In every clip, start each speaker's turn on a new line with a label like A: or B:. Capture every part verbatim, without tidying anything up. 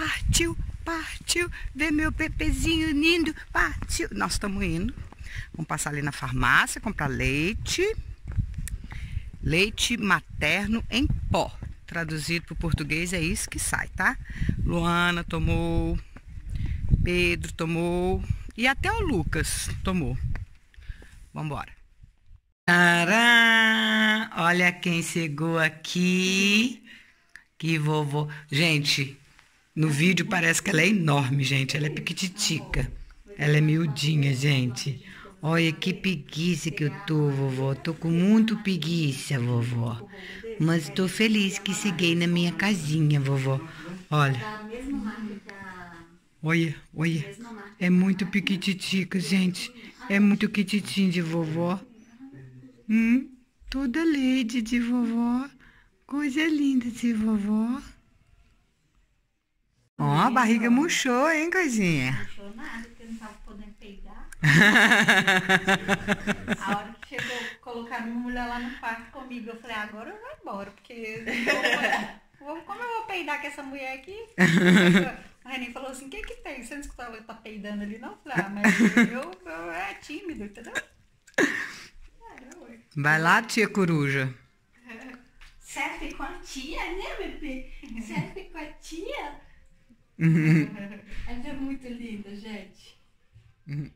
A: Partiu, partiu, vê meu bebezinho lindo, partiu. Nós estamos indo. Vamos passar ali na farmácia, comprar leite. Leite materno em pó. Traduzido para o português é isso que sai, tá? Luana tomou, Pedro tomou e até o Lucas tomou. Vamos embora. Tcharam! Olha quem chegou aqui. Que vovó. Gente, no vídeo parece que ela é enorme, gente. Ela é piquititica. Ela é miudinha, gente. Olha que preguiça que eu tô, vovó. Tô com muito preguiça, vovó. Mas tô feliz que cheguei na minha casinha, vovó. Olha. Olha, olha. É muito piquititica, gente. É muito quititinho de vovó. Hum, toda leite de vovó. Coisa linda de vovó. Ó, a barriga murchou, hein, coisinha?
B: Murchou nada, porque eu não tava podendo peidar. A hora que chegou, colocar minha mulher lá no quarto comigo, eu falei, agora eu vou embora, porque vou, como eu vou peidar com essa mulher aqui? A Renin falou assim, o que que tem? Você não escutou ela tá peidando ali, não? Eu falei, ah, mas eu, eu é tímido, entendeu?
A: Vai lá, tia coruja.
B: Selfie com a tia, né, bebê? Selfie com a tia. Ela é muito linda, gente.
A: Uhum.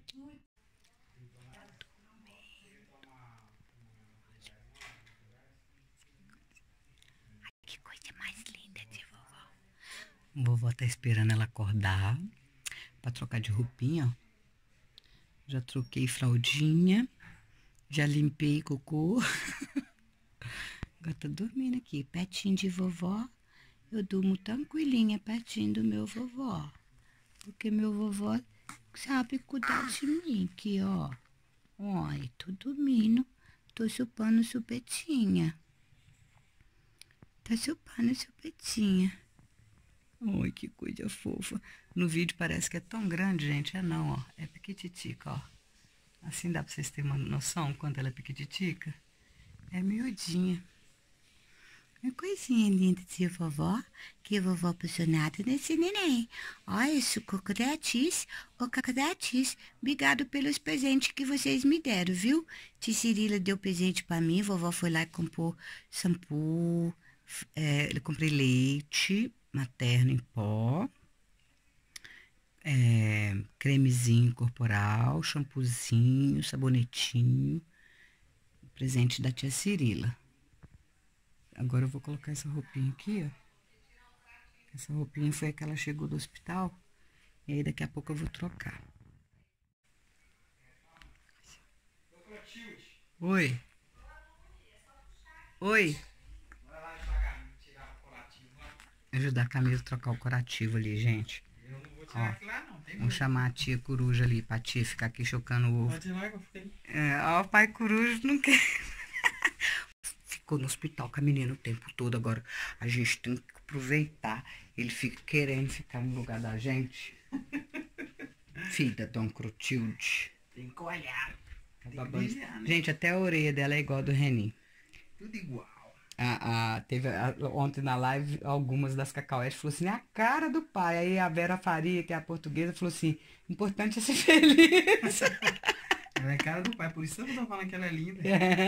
A: Que coisa mais linda de vovó. Vovó tá esperando ela acordar pra trocar de roupinha, ó. Já troquei fraldinha. Já limpei cocô. Agora tá dormindo aqui, pertinho de vovó. Eu durmo tranquilinha, pertinho do meu vovó. Porque meu vovó sabe cuidar de mim aqui, ó. Olha, tô dormindo. Tô chupando chupetinha. Tá chupando chupetinha. Ai, que coisa fofa. No vídeo parece que é tão grande, gente. É não, ó. É piquititica, ó. Assim dá pra vocês terem uma noção quanto ela é piquititica. É miudinha. Uma coisinha linda de vovó, que a vovó apaixonada nesse neném. Olha isso, cocoretis, ô cocoretis, obrigado pelos presentes que vocês me deram, viu? Tia Cirila deu presente pra mim, vovó foi lá e comprou shampoo, é, eu comprei leite materno em pó, é, cremezinho corporal, shampoozinho, sabonetinho, presente da tia Cirila. Agora eu vou colocar essa roupinha aqui, ó. Essa roupinha foi a que ela chegou do hospital. E aí daqui a pouco eu vou trocar. Oi. Oi. Ajudar a Camila a trocar o curativo ali, gente.
C: Eu não vou tirar aqui lá, não. Tem
A: Vamos chamar a tia coruja ali pra tia ficar aqui chocando o ovo.
C: Pode ir lá que eu fiquei.
A: É, ó, o pai coruja não quer. Ficou no hospital com a menina o tempo todo. Agora a gente tem que aproveitar. Ele fica querendo ficar no lugar da gente. Filho da Dona Clotilde.
C: Tem que olhar.
A: Tá
C: Tem
A: babando.
C: que brilhar, né?
A: Gente, até a orelha dela é igual a do Renin.
C: Tudo igual.
A: A, a, teve a, ontem na live, algumas das cacauetes falou assim, é a cara do pai. Aí a Vera Faria, que é a portuguesa, falou assim, importante é ser feliz.
C: Ela é cara do pai, por isso eu tô falando que ela é linda.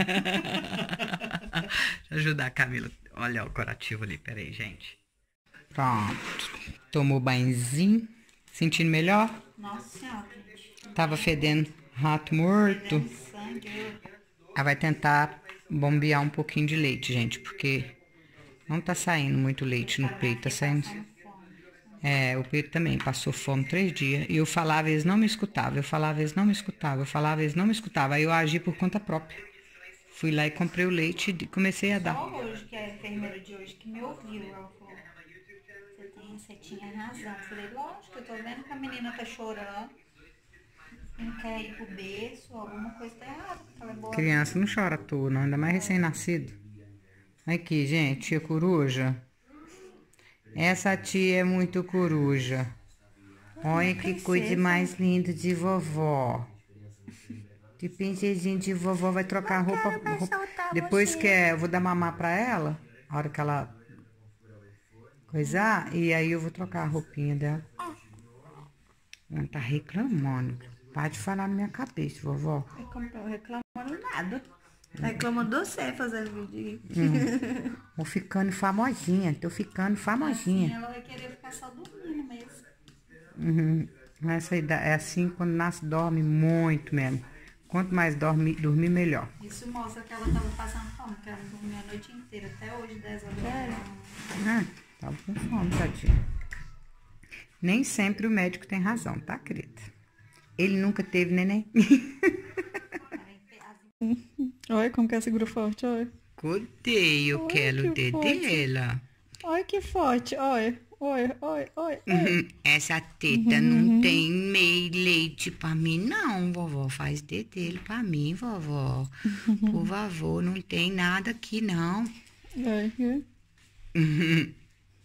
A: Deixa eu ajudar a Camila. Olha o curativo ali, peraí, gente. Pronto. Tomou banhozinho. Sentindo melhor?
B: Nossa senhora, gente.
A: Tava fedendo rato morto.
B: Dando sangue.
A: Ela vai tentar bombear um pouquinho de leite, gente, porque não tá saindo muito leite no peito, tá saindo... É, o peito também passou fome três dias. E eu falava, eles não me escutavam. Eu falava, eles não me escutavam. Eu falava, eles não me escutavam. Aí eu agi por conta própria. Fui lá e comprei o leite e comecei a dar.
B: Só hoje, que é a enfermeira de hoje, que me ouviu. Ela falou, você, tem, você tinha razão. Eu falei, lógico, eu tô vendo que a menina tá chorando. Não quer ir pro berço, alguma coisa tá errada. Ela é boa.
A: Criança não chora à toa, não. Ainda mais recém-nascido. Aqui, gente, tia coruja. Essa tia é muito coruja. Olha que coisa mais linda de vovó. Que princesinha de vovó vai trocar a roupa. roupa. Depois que é, eu vou dar mamar pra ela. A hora que ela coisar. E aí eu vou trocar a roupinha dela. Ela tá reclamando. Para de falar na minha cabeça, vovó.
B: Reclamando nada. Reclamando de você fazer vídeo.
A: Hum. Vou ficando famosinha. Tô ficando
B: Assim,
A: famosinha.
B: ela vai querer ficar só dormindo mesmo.
A: Uhum. Essa idade, é assim, quando nasce, dorme muito mesmo. Quanto mais dorme, dormir, melhor.
B: Isso mostra que ela tava passando fome, que ela não dormia a noite inteira, até hoje, dez horas da manhã.
A: Ah, tava com fome, tadinha. Nem sempre o médico tem razão, tá, querida? Ele nunca teve neném.
B: Olha como que ela segura forte, olha.
A: Gostei, eu
B: Ai,
A: quero o
B: que
A: dedo
B: forte.
A: dela.
B: Olha que forte, olha. Olha, olha, olha.
A: Uhum. Essa teta não tem meio leite pra mim, não, vovó. Faz dedelho pra mim, vovó. Por favor, não tem nada aqui, não.
B: Olha.
A: Uhum.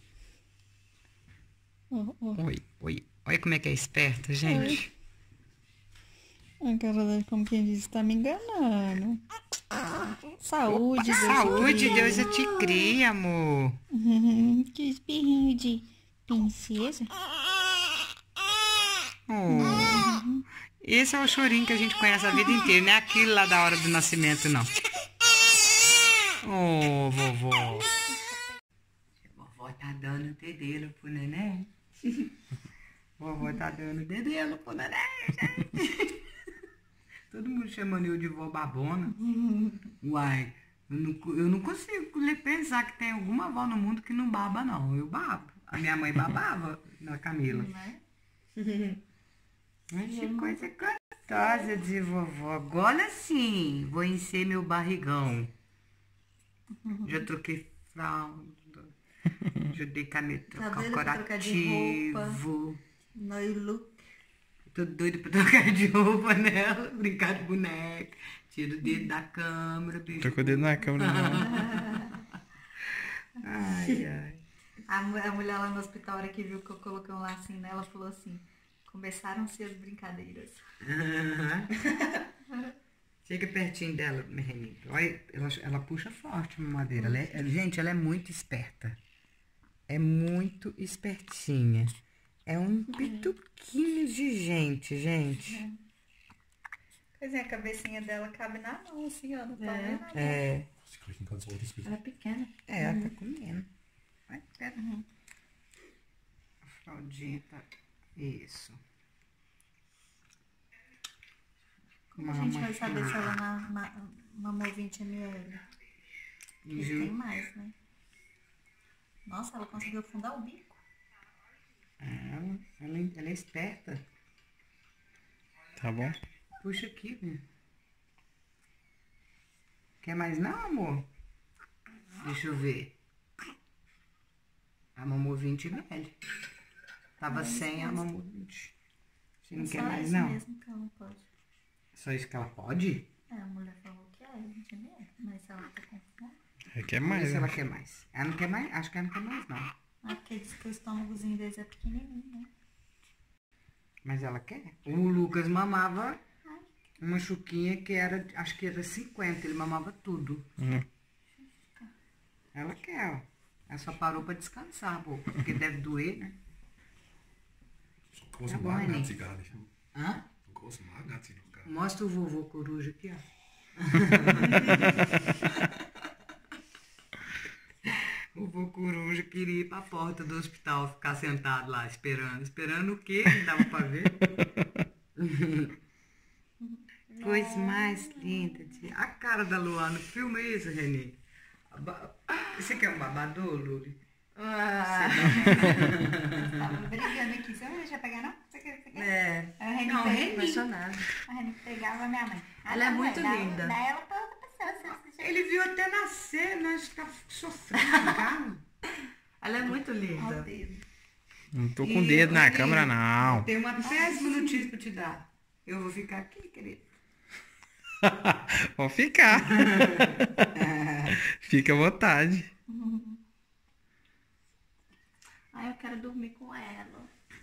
B: Ó, ó.
A: Oi, oi. Olha como é que é esperta, gente.
B: A cara dela, como quem diz, tá me enganando. Saúde, Deus.
A: Saúde, Deus eu te cria, amor.
B: Uhum, que espirrinho de princesa.
A: Oh. Esse é o chorinho que a gente conhece a vida inteira, não é aquilo lá da hora do nascimento, não. Oh, vovó. Vovó tá dando dedelo pro neném. Vovó tá dando dedelo pro neném, gente. Todo mundo chamando eu de vó babona. Uai, eu não, eu não consigo pensar que tem alguma avó no mundo que não baba, não. Eu babo. A minha mãe babava na Camila. Mas que coisa gostosa de vovó. Agora sim, vou encher meu barrigão. Já troquei fralda. Já dei caneta
B: Tá doida pra trocar de
A: corporativo.
B: No look.
A: Tô doido pra trocar de roupa nela, brincar de boneca, tira o dedo da câmera, bicho.
C: Tô com o dedo na câmera, não.
A: Ai, ai.
B: A, mu- a mulher lá no hospital, a hora que viu que eu coloquei um lacinho nela, falou assim: começaram-se as brincadeiras.
A: Aham. Chega pertinho dela, minha Renita. Olha, ela, ela puxa forte a madeira. Ela é- gente, ela é muito esperta. É muito espertinha. É um pituquinho de gente, gente.
B: Pois é, a cabecinha dela cabe na mão, assim, ó. Não tá
D: É.
B: vendo?
A: É,
D: Ela é pequena.
A: é, ela tá comendo. Vai, pera. A fraldinha tá... Isso.
B: Como a gente vai saber se ela na, na, mamou vinte mililitros? Porque
A: Viu?
B: tem mais, né? Nossa, ela conseguiu afundar o bico.
A: Ela, ela, é- ela é esperta.
C: Tá bom?
A: Puxa aqui, né? Quer mais não, amor? Deixa eu ver. A mamou vinte mililitros. Tava cem, a mamou vinte. Você não
B: É
A: quer
B: só
A: mais
B: isso
A: não?
B: mesmo que ela não pode.
A: Só isso que ela pode?
B: É, a mulher falou que é vinte mililitros, mas se ela tá com fome.
C: É que é
A: Vamos ver
C: mais,
A: se ela
C: né?
A: quer mais. Ela não quer mais? Acho que ela não quer mais, não.
B: Ah, porque diz que o estômagozinho deles é pequenininho, né?
A: Mas ela quer. O Lucas mamava uma chuquinha que era, acho que era cinquenta. Ele mamava tudo.
C: Hum.
A: Ela quer, ó. Ela só parou pra descansar, pô. Porque deve doer, né?
E: Große
A: Ja, boah,
E: Magen hat
A: nicht.
E: sie gar nicht.
A: Hã?
E: Einen großen Magen hat sie noch gar nicht.
A: Mostra o vovô coruja aqui, ó. O vovô coruja queria ir pra porta do hospital, ficar sentado lá, esperando. Esperando o quê? Não dava pra ver. Coisa mais linda. De... A cara da Luana. Filma isso, Renê. Aba- Você quer um babador, Luli?
B: Ah. Tava brigando aqui. Você não vai deixar pegar, não? Você quer? Você quer?
A: É.
B: A Reni
A: Não,
B: pega-
A: Reni.
D: Apaixonada.
B: A Reni pegava a minha mãe.
D: Ela é
B: não,
D: muito
B: dá-
D: linda.
B: Dá ela pra outra pessoa. Você, você,
A: Ele viu até nascer, nós tá sofrendo, cara.
D: Ela é muito
B: Ó, o
D: linda.
B: dedo.
C: Não tô com o dedo na
A: E,
C: câmera,
A: Aline,
C: não.
A: Tem uma péssima notícia pra te dar. Eu vou ficar aqui, querido.
C: Vou ficar. Fica à vontade.
B: Ai, eu quero dormir com ela.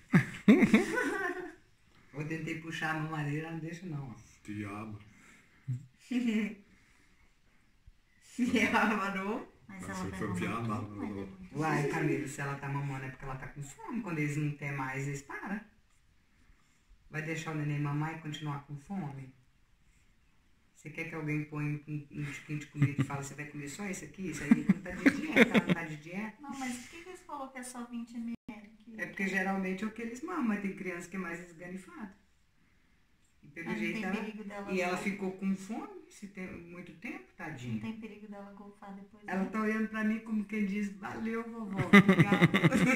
A: Eu tentei puxar a mamadeira, não deixa não. Ó.
E: Die Arme.
B: E ela, Manu? Mas
E: Mas
B: ela
E: se
B: vai
E: for enfiar
B: mamar
E: na-
B: tudo, mas é muito
A: Uai, Camila, se ela tá mamando é porque ela tá com fome. Quando eles não têm mais, eles param. Vai deixar o neném mamar e continuar com fome? Você quer que alguém ponha um, um tiquinho de comida e fala, você vai comer só isso aqui? Isso aí não tá de dieta, ela não tá de dieta.
B: Não, mas por que que você falou que é só vinte mililitros? Que...
A: É porque geralmente é o que eles mamam, mas tem criança que é mais esganifada. E pelo
B: Mas não
A: jeito
B: tem
A: ela...
B: perigo dela
A: E ela
B: golfar.
A: ficou com fome, se tem muito tempo,
B: Não
A: tadinha.
B: tem perigo dela golfar depois.
A: Ela
B: né?
A: tá olhando pra mim como quem diz, valeu, vovó, obrigada.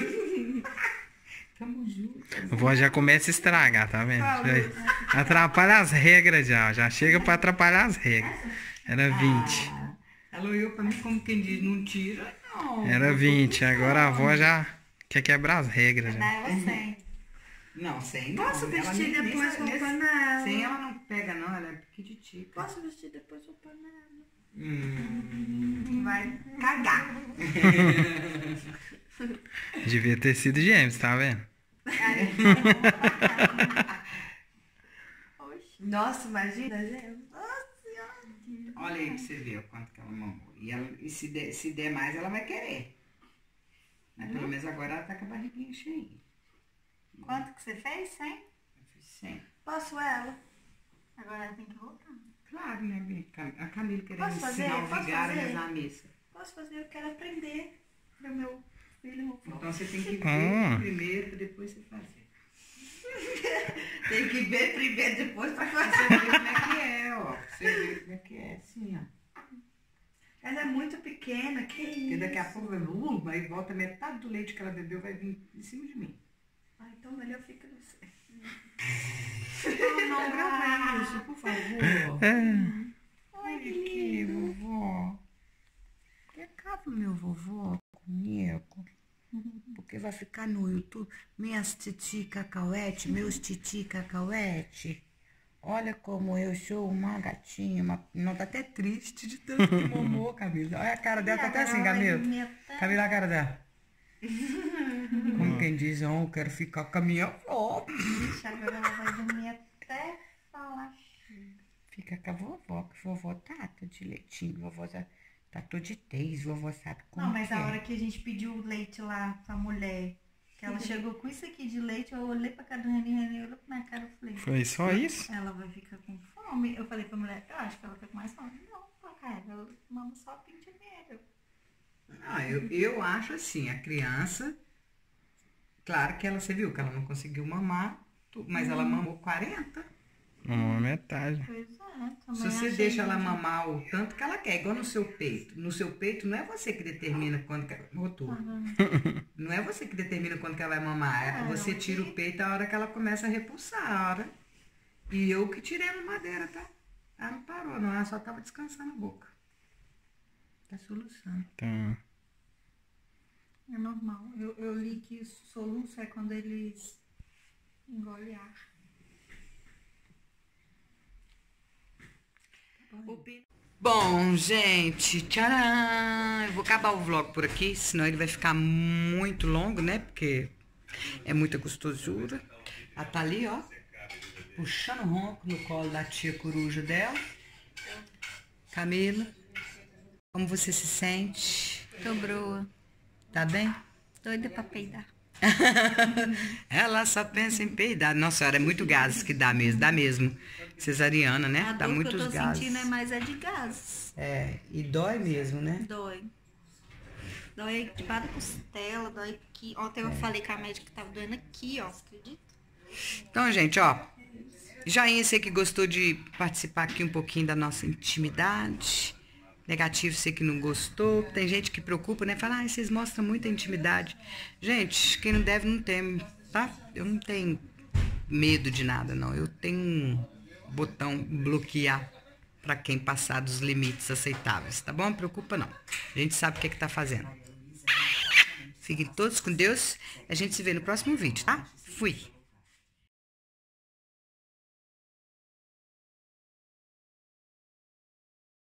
A: Tamo junto.
C: A vó já começa a estragar, tá vendo? Já atrapalha as regras já. Já chega pra atrapalhar as regras. Era vinte.
A: Ah, ela olhou pra mim como quem diz, não tira, não.
C: Era vinte. Agora a avó já quer quebrar as regras
B: Vai
C: já.
B: dar ela cem.
A: Não, sem não.
D: Posso
A: Ela
D: vestir
A: nem- nem
D: depois
A: sabe-
D: roupa
A: nesse-
D: nela?
A: Sem ela não pega, não, ela é piquititica.
D: Posso vestir depois roupa nela?
A: Hum.
B: Vai cagar.
C: Devia ter sido gêmeos, tá vendo?
D: Nossa, imagina, gente. Nossa senhora.
A: Olha aí pra você ver o quanto que ela mamou. E, ela, e se, der, se der mais, ela vai querer. Mas pelo menos agora ela tá com a barriguinha cheia.
B: Quanto que você fez? cem?
A: Sim.
D: Posso ela?
B: Agora ela tem que voltar.
A: Claro, né, Bia? Cam- A Camila querendo
D: Posso fazer?
A: ensinar o
D: Posso
A: vigário a
D: fazer?
A: rezar a missa.
D: Posso fazer? Eu quero aprender. Pro meu filho.
A: Então você tem que ver
C: Hum.
A: primeiro pra depois você fazer.
D: Tem que ver primeiro, depois pra fazer.
A: Você vê como é que é, ó. Você vê como é que é, assim, ó.
D: Ela é muito pequena, que
A: Porque
D: isso?
A: daqui a pouco vai, uh, aí volta metade do leite que ela bebeu vai vir em cima de mim.
D: Ah, então melhor fica no seu.
A: Não, não, grava isso, por favor.
C: É.
A: Olha aqui, vovó. Pecado meu vovô comigo. Porque vai ficar no YouTube. Minhas titi cacauete, meus titi cacauete. Olha como eu sou uma gatinha. Uma... Não, tá até triste de tanto que mamou, Camila. Olha a cara dela, tá até assim, Camila. Camila, a cara dela. Como quem diz, oh, eu quero ficar com a minha avó.
B: Ixi, agora ela vai dormir até falar.
A: Fica com a vovó, que vovó tá, tá de leitinho, vovó tá, tá todo de tez, vovó sabe como
B: Não, mas
A: que
B: a
A: é.
B: hora que a gente pediu o leite lá pra mulher, que ela chegou com isso aqui de leite, eu olhei pra cara do René, René olhou pra minha cara e falei,
C: Foi só isso?
B: ela vai ficar com fome. Eu falei pra mulher, eu acho que ela tá com mais fome. Não, cara, ela mama só vinte mililitros.
A: Ah, eu, eu acho assim, a criança, claro que ela, você viu que ela não conseguiu mamar, tu- mas ela mamou quarenta.
C: Mamou metade.
B: Pois é, também
A: Se você
B: achei
A: deixa ela
B: que-
A: mamar o tanto que ela quer, igual no seu peito. No seu peito não é você que determina quando que ela... Rotou. Não é você que determina quando que ela vai mamar. É
B: Ah,
A: você
B: eu
A: tira o
B: aqui.
A: peito a hora que ela começa a repulsar, a hora. E eu que tirei a mamadeira, tá? Ela não parou, não. Ela só tava descansando a boca. Tá soluçando.
C: Então,
B: É normal. Eu, eu li que soluço é quando eles engolem ar.
A: Bom, gente, tcharam! Eu vou acabar o vlog por aqui, senão ele vai ficar muito longo, né? Porque é muita gostosura. Ela tá ali, ó, puxando o ronco no colo da tia coruja dela. Camila, como você se sente?
B: Tô broa.
A: Tá bem?
B: Doida pra peidar.
A: Ela só pensa em peidar. Nossa senhora, é muito gases que dá mesmo, dá mesmo. Cesariana, né?
B: A
A: Dá
B: dor que
A: muitos
B: eu tô
A: gases.
B: sentindo é mais a de gases.
A: É, e dói mesmo, né?
B: Dói. Dói de cada costela, dói aqui. Ontem eu falei com a médica que tava doendo aqui, ó. Você acredita?
A: Então, gente, ó. Joinha, você que gostou de participar aqui um pouquinho da nossa intimidade. Negativo, você que não gostou. Tem gente que preocupa, né? Fala, ah, vocês mostram muita intimidade. Gente, quem não deve não tem, tá? Eu não tenho medo de nada, não. Eu tenho um botão bloquear para quem passar dos limites aceitáveis, tá bom? Não preocupa, não. A gente sabe o que é que tá fazendo. Fiquem todos com Deus. A gente se vê no próximo vídeo, tá? Fui!